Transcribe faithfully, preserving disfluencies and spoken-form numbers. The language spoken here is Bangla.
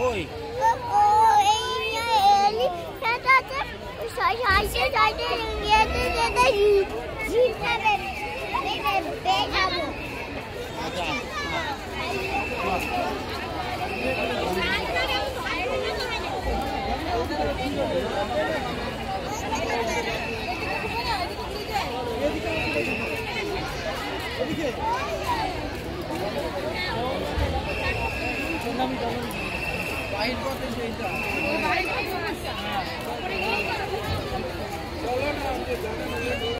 কই ও এই এলি সেটাতে সাইডে সাইডে ইয়েতে যেতে জিতবে বেগাবো আচ্ছা এদিকে বাইট করতে সেইটা বাইট করতে না